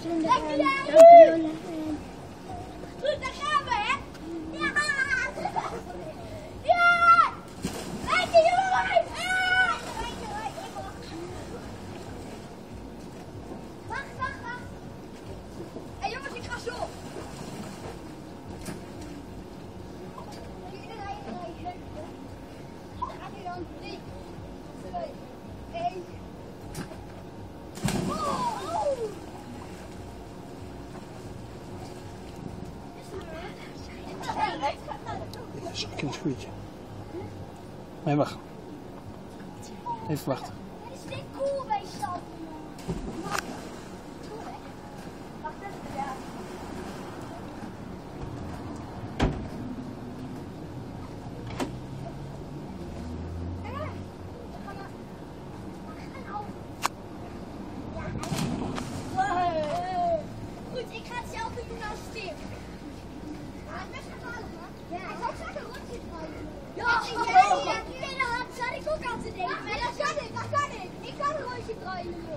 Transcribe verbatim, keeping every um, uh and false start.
duizend. Dank en jij. kampioenen. en- Goed, daar gaan we, hè? Ja! Ja! Lekker, jongens! Ah! Lekker, lekker, wacht. Wacht, wacht, wacht. Hé, jongens, ik ga zo. Iedereen rijden. Dan gaat hij dan drie, twee, één. Oh, oh. Dat is een schuurtje. Nee, wacht. Even wachten. Het is niet cool bij stad. Cool, hè? Wacht even, ja. Kijk maar. We gaan naar... We gaan nou. Ja, wow. Goed, ik ga het zelf doen als stier. Ja, het is best gevaarlijk, man. Ja. Hij zou straks een rondje draaien. Ja, ja, ja. In de hand zat ik ook aan te denken. Maar dat kan ik, dat kan ik. Ik kan een rondje draaien.